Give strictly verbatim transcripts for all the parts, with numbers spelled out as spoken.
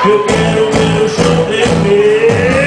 Eu quero ver o show tremer.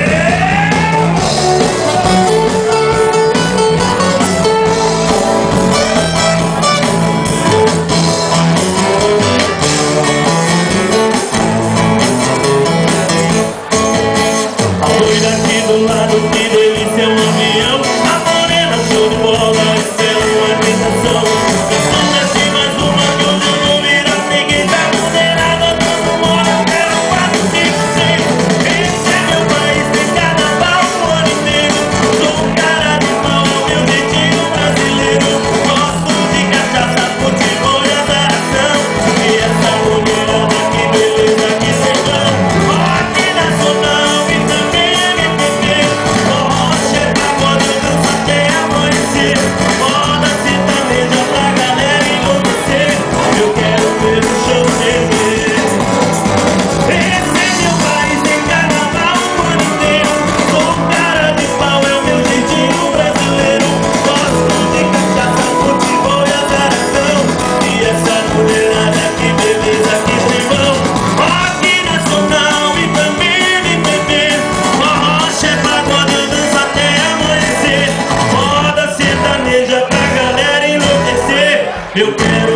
A loira aqui do lado, que delícia, é um avião. A morena, show de bola, isso é uma tentação. Eu assim mais uma que hoje eu vou virar freguesa. Mulherada dando moda, eu quero quatro, cinco, seis. Esse é meu país, tem carnaval o ano inteiro. Sou um cara de pau, é o meu jeitinho brasileiro. Gosto de cachaça, futebol e azaração. E essa mulherada, que beleza, que sertão. Rock nacional e também M P B. Rocha é pagode, eu danço até amanhecer. Moda sertaneja pra galera enlouquecer. Eu quero ver o show tremer. Esse é meu país, tem carnaval o ano inteiro. Sou um cara de pau, é o meu jeitinho brasileiro. Gosto de cachaça, futebol e azaração. E essa mulherada, que beleza, que tribão. Rock nacional e também M P B. Rocha é pagode, eu danço até amanhecer. Moda sertaneja pra galera enlouquecer. Eu quero